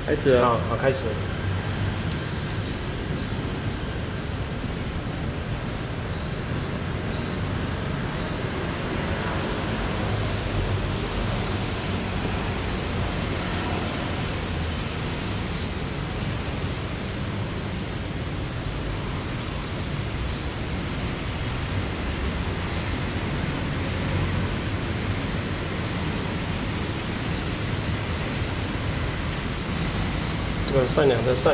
开始了。 好，开始。这个善良的善。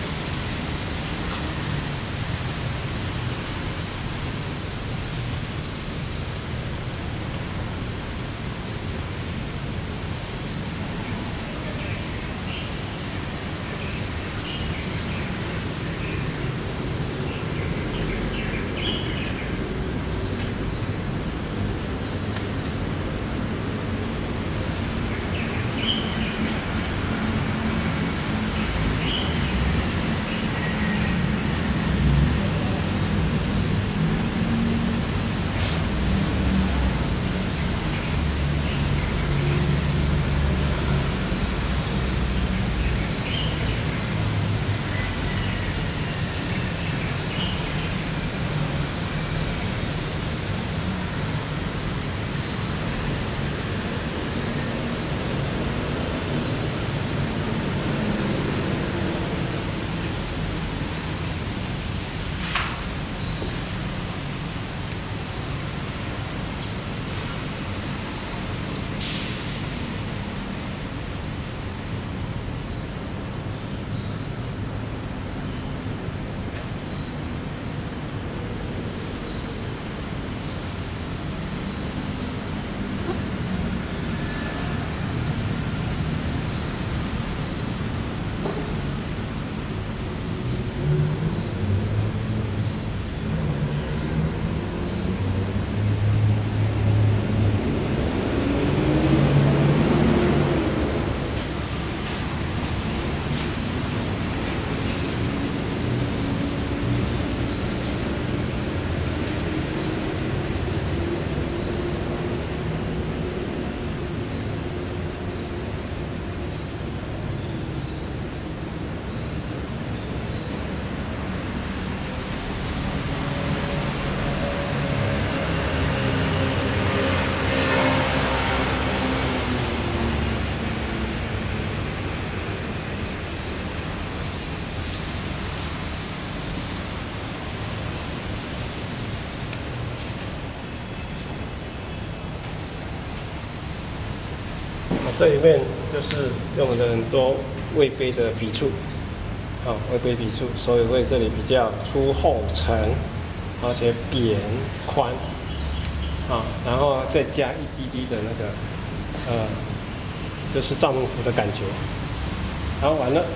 这里面就是用了很多魏碑的笔触，魏碑笔触，所以会这里比较粗厚沉，而且扁宽，然后再加一滴滴的那个，就是赵孟頫的感觉，然后完了。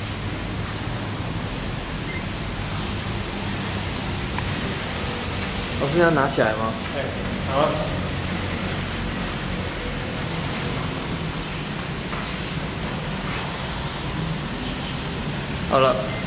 老师要拿起来吗？ 哎，好。 好了。